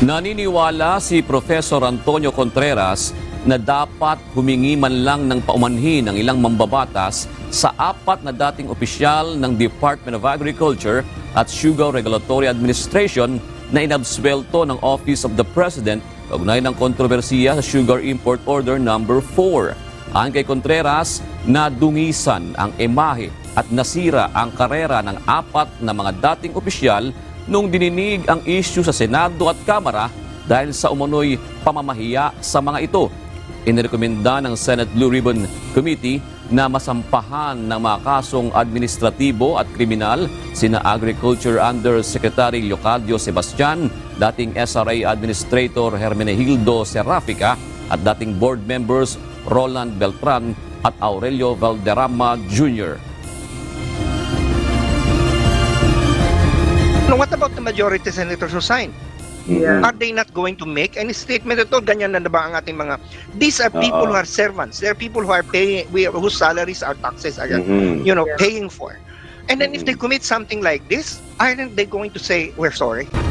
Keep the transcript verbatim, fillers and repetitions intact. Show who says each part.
Speaker 1: Naniniwala si Professor Antonio Contreras na dapat humingi man lang ng paumanhin ng ilang mambabatas sa apat na dating opisyal ng Department of Agriculture at Sugar Regulatory Administration na inabswelto ng Office of the President kaugnay ng kontrobersiya sa Sugar Import Order number four. Ayon kay Contreras, nadungisan ang imahe at nasira ang karera ng apat na mga dating opisyal nung dininig ang issue sa Senado at Kamara dahil sa umano'y pamamahiya sa mga ito. Inirekomenda ng Senate Blue Ribbon Committee na masampahan ng mga kasong administratibo at kriminal sina Agriculture Undersecretary Leocadio Sebastian, dating S R A Administrator Hermenegildo Serrafica at dating board members Roland Beltran at Aurelio Valderrama Junior
Speaker 2: What about the majority senators who signed? Yeah. Are they not going to make any statement at all? Ganyan na ba ang ating mga... These are people uh -oh. who are servants. They are people who are paying, we, whose salaries our taxes are, mm-hmm. you know, yeah. paying for. And then mm-hmm. if they commit something like this, aren't they going to say, we're sorry?